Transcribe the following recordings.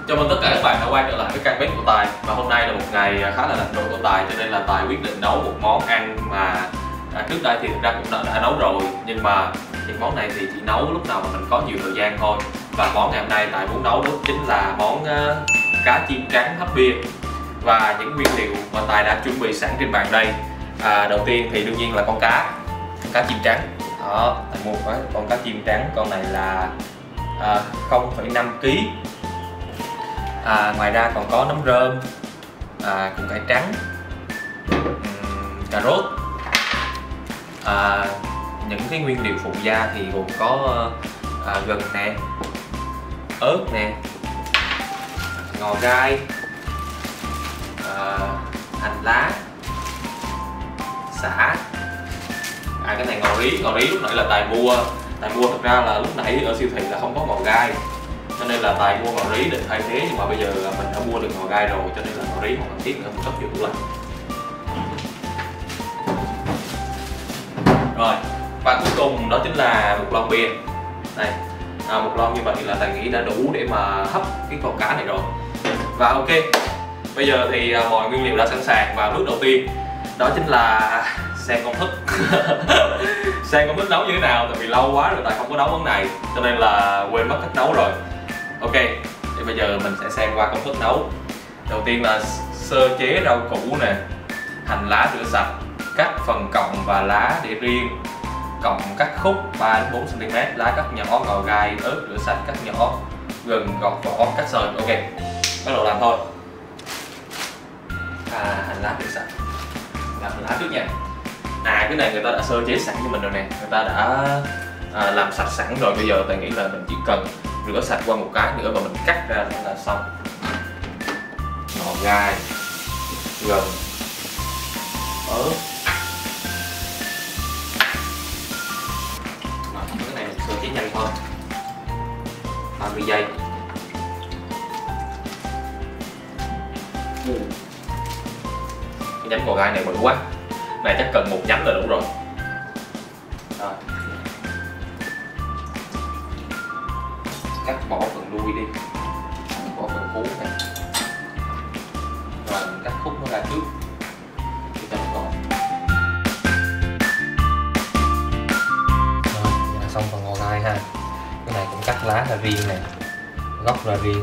Chào mừng tất cả các bạn đã quay trở lại với căn bếp của Tài. Và hôm nay là một ngày khá là rảnh rỗi của Tài, cho nên là Tài quyết định nấu một món ăn mà trước đây thì thực ra cũng đã nấu rồi, nhưng mà những món này thì chỉ nấu lúc nào mà mình có nhiều thời gian thôi. Và món ngày hôm nay Tài muốn nấu đó chính là món cá chim trắng hấp bia. Và những nguyên liệu mà Tài đã chuẩn bị sẵn trên bàn đây, đầu tiên thì đương nhiên là con cá chim trắng. Đó, Tài mua con cá chim trắng, con này là 0,5 kg. Ngoài ra còn có nấm rơm, củ cải trắng, cà rốt. Những cái nguyên liệu phụ gia thì gồm có gừng nè, ớt nè, ngò gai, hành lá, sả. Cái này ngò rí lúc nãy là Tài mua thực ra là lúc nãy ở siêu thị là không có ngò gai, cho nên là Tài mua ngò rí để thay thế, nhưng mà bây giờ mình đã mua được ngò gai rồi, cho nên là ngò rí không cần thiết nữa, mình cất vô tủ lạnh. Rồi, và cuối cùng đó chính là một lon bia. Đây, một lon như vậy là Tài nghĩ đã đủ để mà hấp cái con cá này rồi. Và ok, bây giờ thì mọi nguyên liệu đã sẵn sàng, và bước đầu tiên đó chính là xem công thức. Xem công thức nấu như thế nào, tại vì lâu quá rồi Tài không có nấu món này, cho nên là quên mất cách nấu rồi. Ok, thì bây giờ mình sẽ xem qua công thức nấu. Đầu tiên là sơ chế rau củ nè, hành lá rửa sạch, cắt phần cọng và lá để riêng, cọng cắt khúc 3-4 cm, lá cắt nhỏ, ngò gai, ớt rửa sạch cắt nhỏ, gừng gọt vỏ cắt sợi. Ok, bắt đầu làm thôi. Hành lá rửa sạch, làm hành lá trước nha. Cái này người ta đã sơ chế sẵn cho mình rồi nè, người ta đã làm sạch sẵn rồi. Bây giờ Tài nghĩ là mình chỉ cần rửa sạch qua một cái nữa và mình cắt ra là xong. Ngò gai, gừng, ớt. Cái này mình sơ chế nhanh thôi, 30 giây. Cái nhánh ngò gai này bự quá, này chắc cần một nhánh là đủ rồi. Cắt bỏ phần đuôi đi, bỏ phần cuống này, rồi mình cắt khúc nó ra trước để cho nó gọn. Rồi, vậy là xong phần ngò gai ha. Cái này cũng cắt lá ra riêng nè, gốc ra riêng.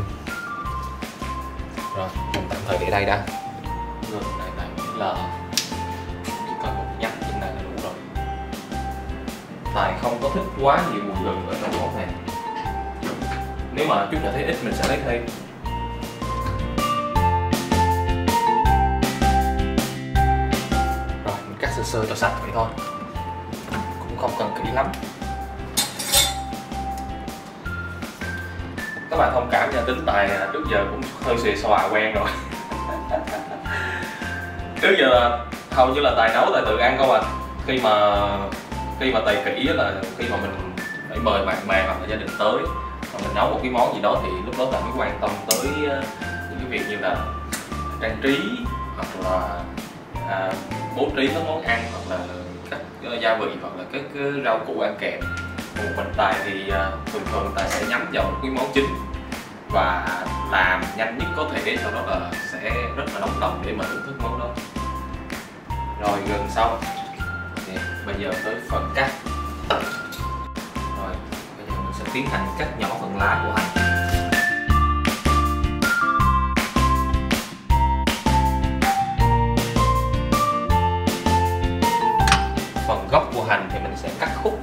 Rồi mình tạm thời để đây đã. Gừng này Tài nghĩ là chỉ cần một nhánh trên này là đủ rồi. Tài không có thích quá nhiều mùi gừng ở trong món này, nếu mà chút là thấy ít mình sẽ lấy thêm. Rồi mình cắt sơ sơ cho sạch vậy thôi, cũng không cần kỹ lắm. Các bạn thông cảm nha, tính Tài trước giờ cũng hơi xì xòa quen rồi. Trước giờ hầu như là Tài nấu Tài tự ăn không à. Khi mà Tài kỹ là khi mà mình phải mời bạn bè hoặc là gia đình tới, mà mình nấu một cái món gì đó thì lúc đó Tài mới quan tâm tới những cái việc như là trang trí, hoặc là bố trí các món ăn, hoặc là các gia vị, hoặc là các rau củ ăn kèm. Một mình Tài thì thường Tài sẽ nhắm vào một cái món chính và làm nhanh nhất có thể, sau đó là sẽ rất là nóng lòng để mà thưởng thức món đó. Rồi gần xong. Bây giờ tới phần cắt. Rồi bây giờ mình sẽ tiến hành cắt nhỏ phần lá của hành. Phần gốc của hành thì mình sẽ cắt khúc.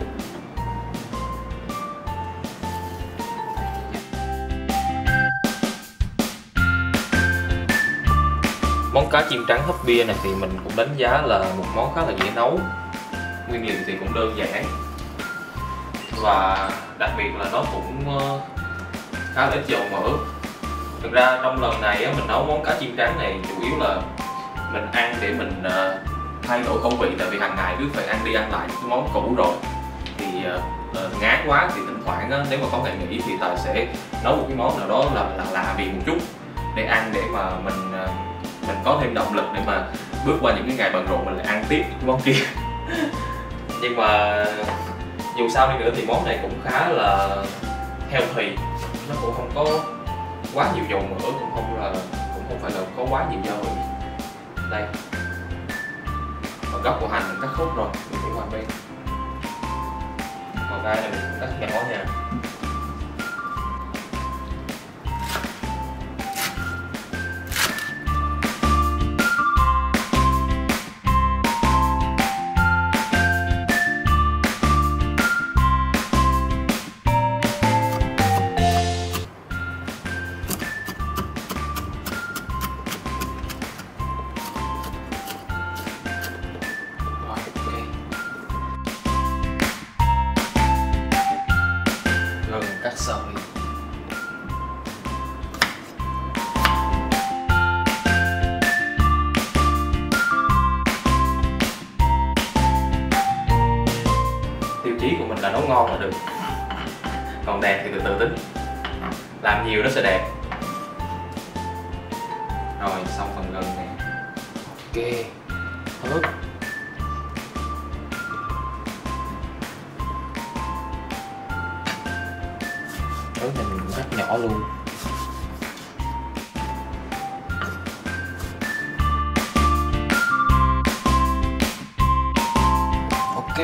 Món cá chim trắng hấp bia này thì mình cũng đánh giá là một món khá là dễ nấu. Nguyên liệu thì cũng đơn giản, và đặc biệt là nó cũng khá là ít dầu mỡ. Thực ra trong lần này mình nấu món cá chim trắng này chủ yếu là mình ăn để mình thay đổi khẩu vị, tại vì hàng ngày cứ phải ăn đi ăn lại những cái món cũ rồi thì ngán quá. Thì thỉnh thoảng nếu mà có ngày nghỉ thì Tài sẽ nấu một cái món nào đó là lạ vị một chút để ăn, để mà mình có thêm động lực để mà bước qua những cái ngày bận rộn mình lại ăn tiếp những cái món kia. Nhưng mà dù sao đi nữa thì món này cũng khá là healthy, nó cũng không có quá nhiều dầu mỡ, cũng không phải là có quá nhiều gia vị. Đây, còn gốc của hành mình cắt khúc rồi, mình để qua bên. Còn gai này mình cũng cắt nhỏ nha. Cắt sợi. Tiêu chí của mình là nấu ngon là được, còn đẹp thì từ từ tính, làm nhiều nó sẽ đẹp. Rồi xong phần gừng này. Ok, ớt. Ớt này mình cũng cắt nhỏ luôn. Ok.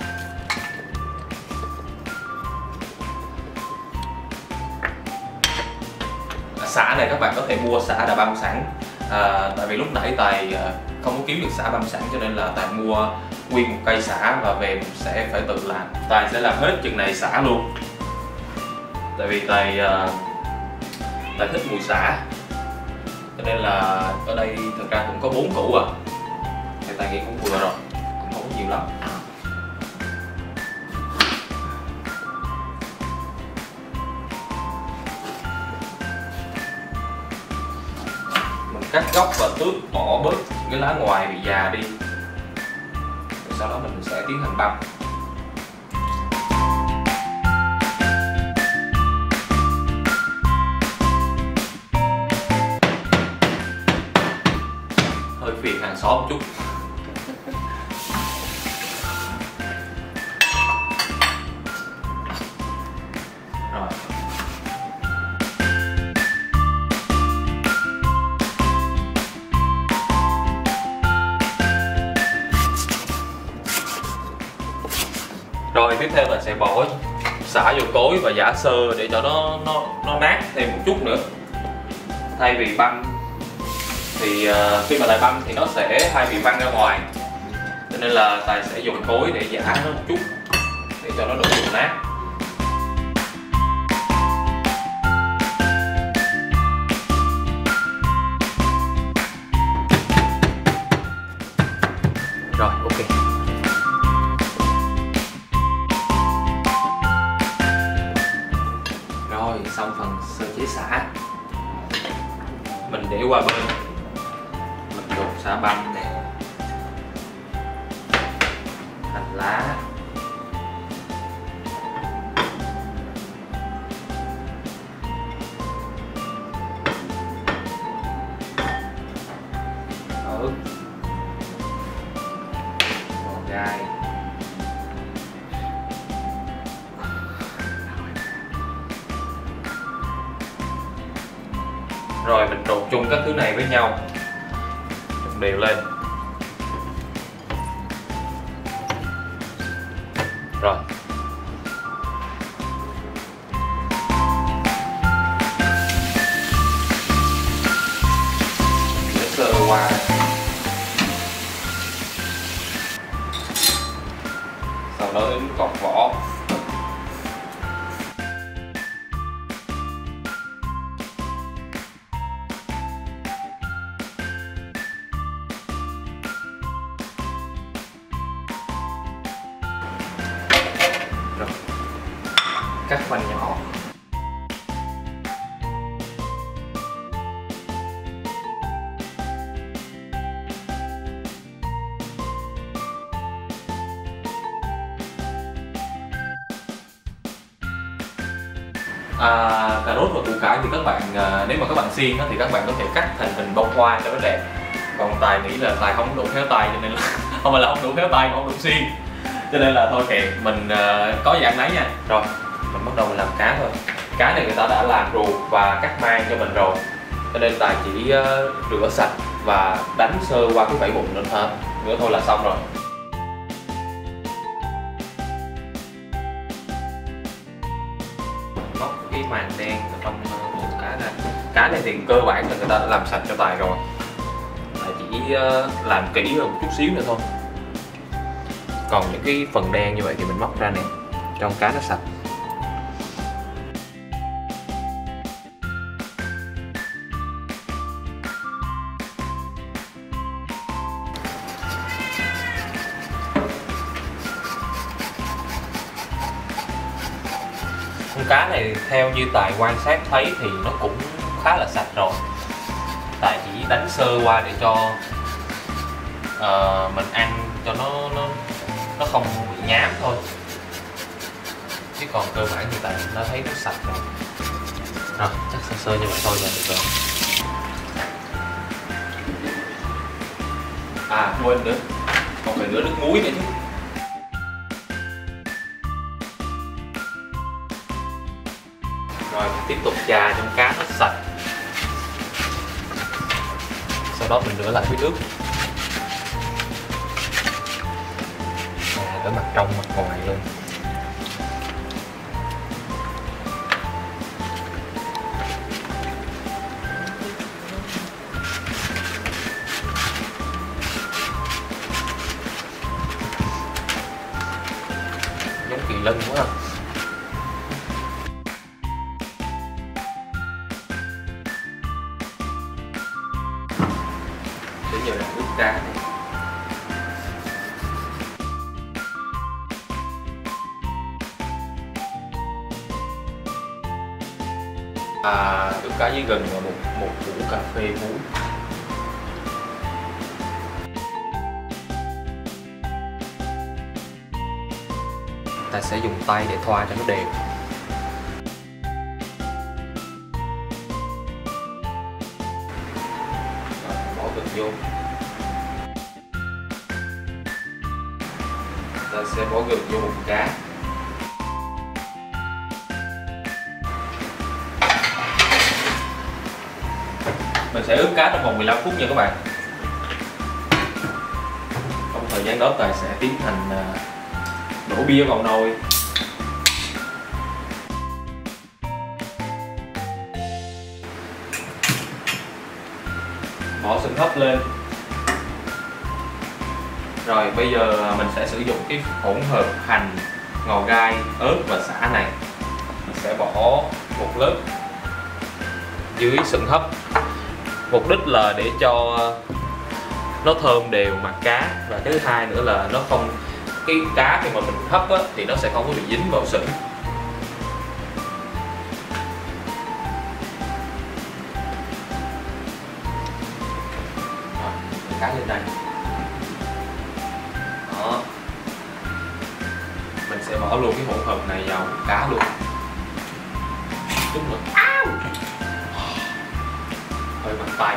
Sả này các bạn có thể mua sả đã băm sẵn. Tại vì lúc nãy Tài không có kiếm được sả băm sẵn cho nên là Tài mua nguyên một cây sả và về mình sẽ phải tự làm. Tài sẽ làm hết chừng này sả luôn. Tại vì Tài thích mùi sả, cho nên là ở đây thực ra cũng có 4 củ à, thì Tài nghĩ cũng vừa rồi, cũng không có nhiều lắm. Mình cắt gốc và tước bỏ bớt cái lá ngoài bị già đi, rồi sau đó mình sẽ tiến hành băm. Phiền hàng xóm một chút. Rồi. Rồi tiếp theo là sẽ bỏ xả vô cối và giã sơ để cho nó nát thêm một chút nữa. Thay vì băm thì khi mà Tài băm thì nó sẽ hay bị văng ra ngoài, cho nên là Tài sẽ dùng cối để giã nó một chút để cho nó đỡ bị nát. Rồi ok. Rồi xong phần sơ chế sả, mình để qua bên. Mình đổ sả băm nè, hành lá, ớt, ngò gai, rồi mình trộn chung các thứ này với nhau, trộn đều lên. Rồi để sơ qua, sau đó đến gọt vỏ. Cắt khoanh nhỏ. Cà rốt và củ cải thì các bạn nếu mà các bạn xiên thì các bạn có thể cắt thành hình bông hoa cho nó đẹp. Còn Tài nghĩ là Tài không đủ khéo tay cho nên là không phải là không đủ khéo tay mà không đủ xiên, cho nên là thôi kệ mình có gì ăn nấy nha. Rồi mình bắt đầu mình làm cá thôi. Cá này người ta đã làm ruột và cắt mang cho mình rồi, cho nên Tài chỉ rửa sạch và đánh sơ qua cái vảy bụng nữa thôi là xong rồi. Móc cái màng đen ở trong bụng cá này. Cá này thì cơ bản là người ta đã làm sạch cho Tài rồi, Tài chỉ làm kỹ hơn một chút xíu nữa thôi. Còn những cái phần đen như vậy thì mình móc ra nè, trong cá nó sạch. Con cá này theo như Tài quan sát thấy thì nó cũng khá là sạch rồi. Tài chỉ đánh sơ qua để cho mình ăn cho nó không bị nhám thôi, chứ còn cơ bản thì Tài đã thấy nó sạch rồi. Chắc sơ sơ như vậy thôi là được rồi. Quên nữa, còn phải rửa nước muối nữa chứ. Rồi tiếp tục chà trong cá nó sạch, sau đó mình rửa lại với nước, cả mặt trong mặt ngoài luôn. Giống kỳ lân quá. Bây giờ là ướp cá này. Ướp cá với gừng và một củ cà phê muối. Ta sẽ dùng tay để thoa cho nó đều. Bỏ gừng vô. Ta sẽ bỏ gừng vô bụng cá. Mình sẽ ướp cá trong vòng 15 phút nha các bạn. Trong thời gian đó Tài sẽ tiến hành đổ bia vào nồi. Bỏ sừng hấp lên. Rồi bây giờ mình sẽ sử dụng cái hỗn hợp hành, ngò gai, ớt và sả này. Mình sẽ bỏ một lớp dưới sừng hấp. Mục đích là để cho nó thơm đều mặt cá, và cái thứ hai nữa là nó không, cái cá khi mà mình hấp á, thì nó sẽ không có bị dính vào sừng. Cá lên đây. Đó. Mình sẽ bỏ luôn cái hỗn hợp này vào cá luôn. Chút nữa. Hơi bằng tay.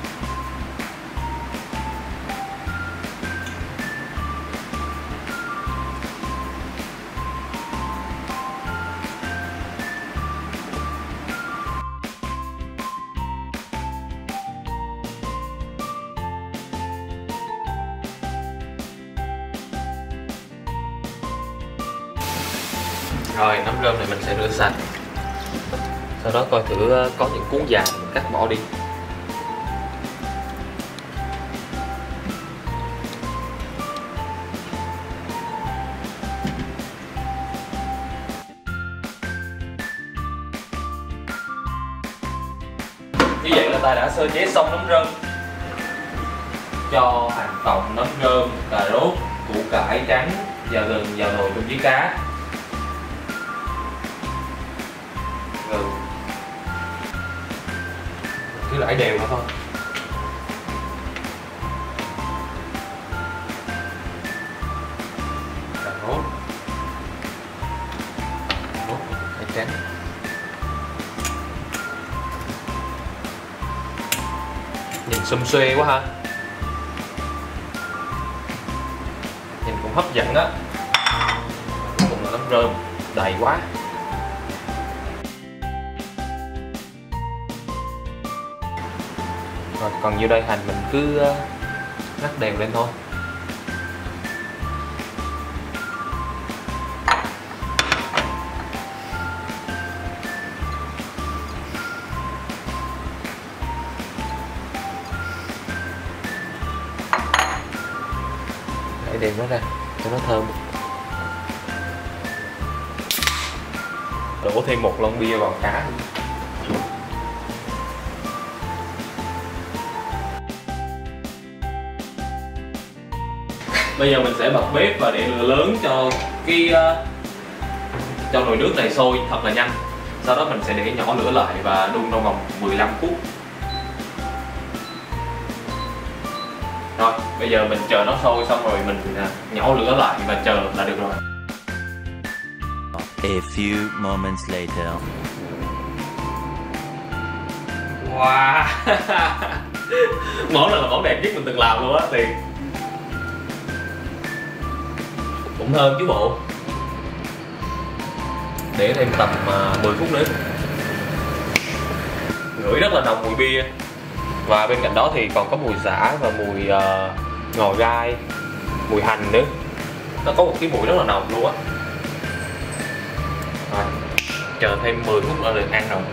Rồi nấm rơm này mình sẽ rửa sạch, sau đó coi thử có những cuống dài mình cắt bỏ đi. Như vậy là Tài đã sơ chế xong nấm rơm. Cho hành tòng, nấm rơm, cà rốt, củ cải trắng và gừng vào nồi chung với cá. Gừng cứ rải đều nó thôi. Cà rốt, cải trắng. Nhìn xum xuê quá ha, nhìn cũng hấp dẫn á. Cuối cùng là nấm rơm đầy quá. Rồi còn nhiêu đây hành mình cứ rắc đều lên thôi. Để đem nó ra cho nó thơm. Đổ thêm một lon bia vào cá. Bây giờ mình sẽ bật bếp và để lửa lớn cho cho nồi nước này sôi thật là nhanh. Sau đó mình sẽ để nhỏ lửa lại và đun trong vòng 15 phút. Rồi, bây giờ mình chờ nó sôi xong rồi mình nhỏ lửa lại và chờ là được rồi. A few moments later. Wow. Món này là món đẹp nhất mình từng làm luôn á Tiền. Cũng thơm chứ bộ. Để thêm tầm 10 phút nữa. Ngửi rất là nồng mùi bia. Và bên cạnh đó thì còn có mùi sả và mùi ngò gai, mùi hành nữa. Nó có một cái mùi rất là nồng luôn á. Rồi, chờ thêm 10 phút nữa được ăn rồi.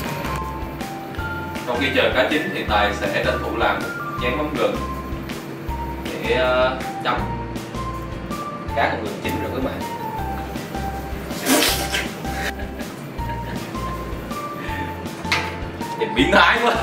Trong khi chờ cá chín thì Tài sẽ tranh thủ làm một chén mắm gừng để chấm. Cá còn gần chín rồi các bạn. Nhìn biến thái quá.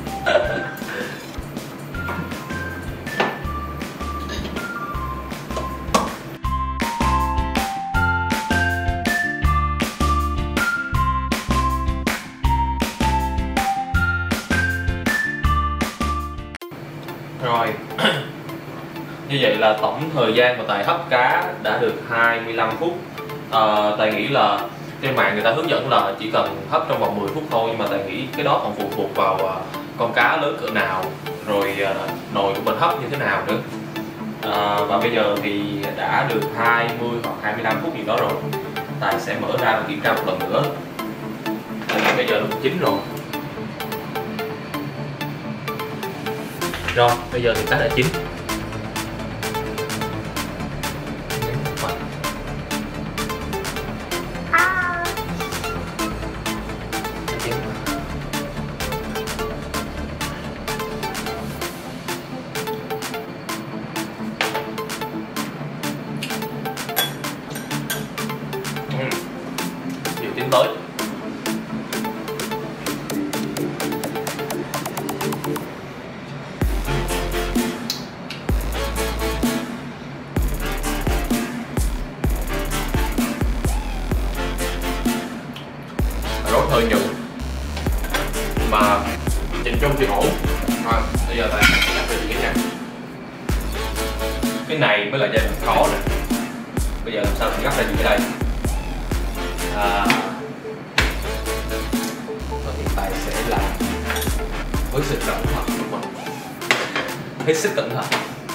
Rồi. Như vậy là tổng thời gian mà Tài hấp cá đã được 25 phút. Tài nghĩ là trên mạng người ta hướng dẫn là chỉ cần hấp trong vòng 10 phút thôi, nhưng mà Tài nghĩ cái đó còn phụ thuộc vào con cá lớn cỡ nào, rồi nồi của mình hấp như thế nào nữa. Và bây giờ thì đã được 20 hoặc 25 phút gì đó rồi. Tài sẽ mở ra và kiểm tra một lần nữa. Bây giờ lúc chín rồi. Rồi, bây giờ thì cá đã chín. Điều tiến tới. Rốt hơi nhừ mà nhìn chung thì ổn. Rồi bây giờ Tài sẽ làm cái nha. Cái này mới là giai đoạn khó nè. Bây giờ làm sao mình gắp ra gì ở đây? Và hiện tại sẽ làm với sự cẩn thận của mình, hết sức cẩn thận.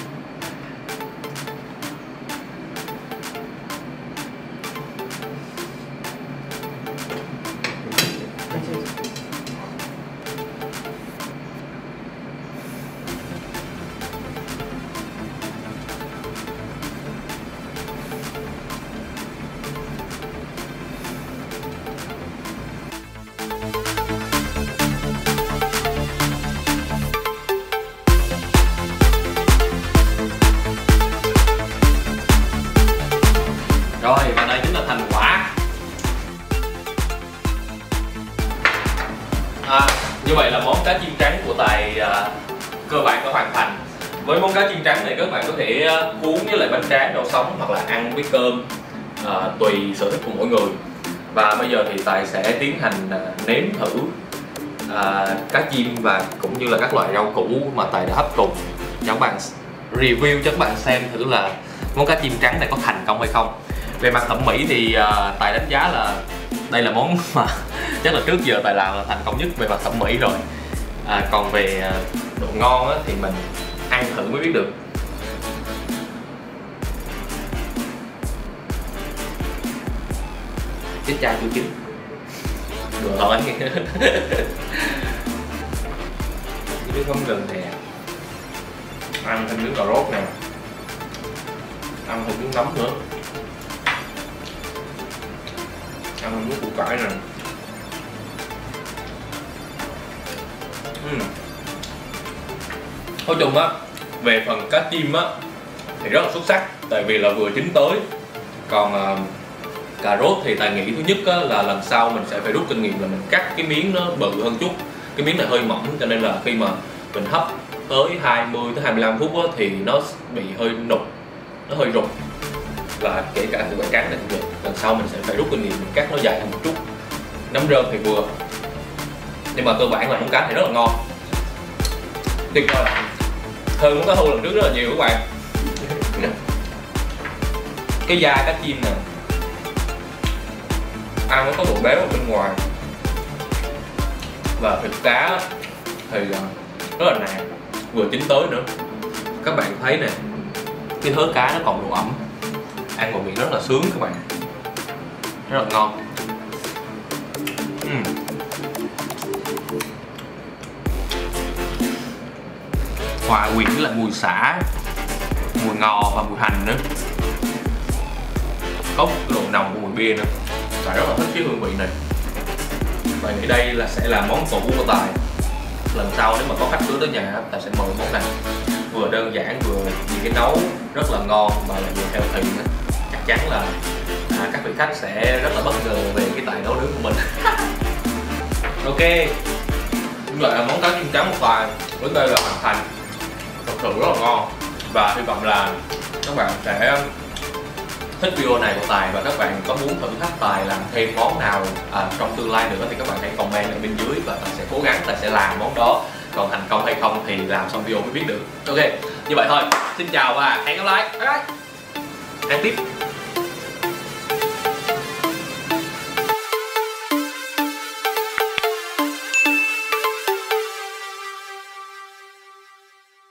Rồi, và đây chính là thành quả. Như vậy là món cá chiên trắng của Tài cơ bản đã hoàn thành. Với món cá chiên trắng này các bạn có thể cuốn với lại bánh tráng đậu sống hoặc là ăn với cơm, tùy sở thích của mỗi người. Và bây giờ thì Tài sẽ tiến hành nếm thử cá chim và cũng như là các loại rau củ mà Tài đã hấp cùng, cho các bạn review cho các bạn xem thử là món cá chim trắng này có thành công hay không. Về mặt thẩm mỹ thì Tài đánh giá là đây là món mà chắc là trước giờ Tài làm là thành công nhất về mặt thẩm mỹ rồi. Còn về độ ngon á, thì mình ăn thử mới biết được. Chết cha chưa chín. Được rồi. miếng mắm gừng nè, ăn thêm miếng cà rốt nè, ăn thêm miếng nấm nữa, ăn thêm miếng củ cải nè. Nói chung á, về phần cá chim á thì rất là xuất sắc, tại vì là vừa chín tới. Còn cà rốt thì Tài nghĩ thứ nhất á, là lần sau mình sẽ phải rút kinh nghiệm là mình cắt cái miếng nó bự hơn chút. Cái miếng này hơi mỏng, cho nên là khi mà mình hấp tới 20 tới 25 phút á, thì nó bị hơi nục, nó hơi rụng. Và kể cả từ bánh tráng này cũng vậy, lần sau mình sẽ phải rút kinh nghiệm mình cắt nó dài hơn một chút. Nấm rơm thì vừa, nhưng mà cơ bản là món cá thì rất là ngon, tuyệt vời, hơn món cá thu lần trước rất là nhiều các bạn. Cái da cá chim nè, ăn nó có độ béo ở bên ngoài, và thịt cá thì rất là nạc, vừa chín tới nữa. Các bạn thấy nè, cái thớ cá nó còn độ ẩm, ăn vào miệng rất là sướng các bạn, rất là ngon. Hòa quyện với lại mùi sả, mùi ngò và mùi hành nữa, có độ nồng của mùi bia nữa. Tài rất là thích cái hương vị này. Và nghĩ đây là sẽ là món tủ của Tài. Lần sau nếu mà có khách tới nhà, Tài sẽ mời món này. Vừa đơn giản, vừa dễ nấu, rất là ngon và lại vừa healthy nữa. Chắc chắn là các vị khách sẽ rất là bất ngờ về cái tài nấu nướng của mình. Ok, như vậy là món cá chim trắng của Tài đến đây là hoàn thành. Thật sự rất là ngon. Và hy vọng là các bạn sẽ thích video này của Tài, và các bạn có muốn thử thách Tài làm thêm món nào trong tương lai nữa thì các bạn hãy comment ở bên dưới, và Tài sẽ cố gắng, Tài sẽ làm món đó. Còn thành công hay không thì làm xong video mới biết được. Ok, như vậy thôi. Xin chào và hẹn gặp lại. Bye bye. Ăn tiếp.